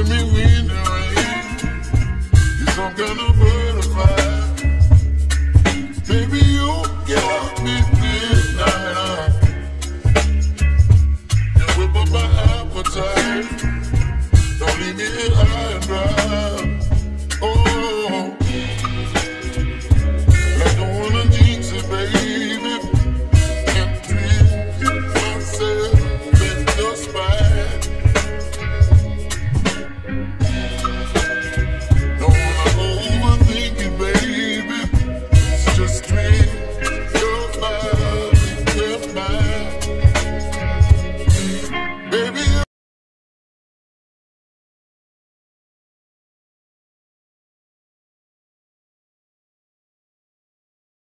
me wind and rain. You're some kind of butterfly. Baby, you got me midnight. You whip up my appetite. Don't leave me here.